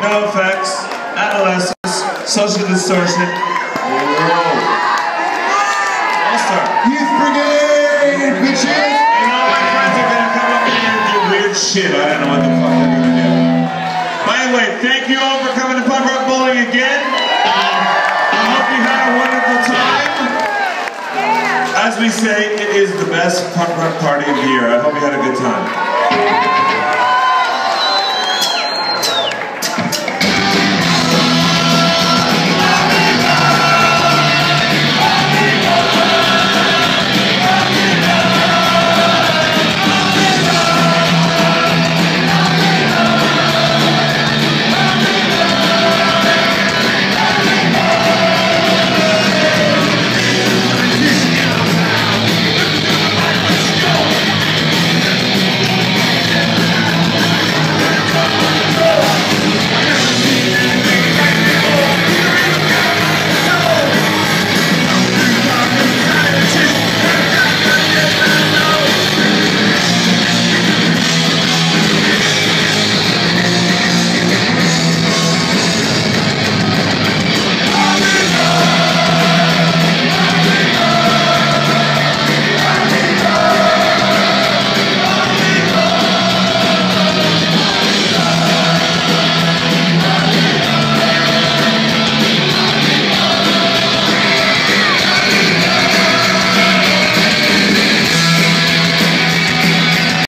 NoFX, Adolescence, Social Distortion, All-Star. Youth Brigade, bitches! And all my friends are gonna come up here and do weird shit. I don't know what the fuck they're gonna do. By the way, thank you all for coming to Punk Rock Bowling again. I hope you had a wonderful time. As we say, it is the best punk rock party of the year. I hope you had a good time.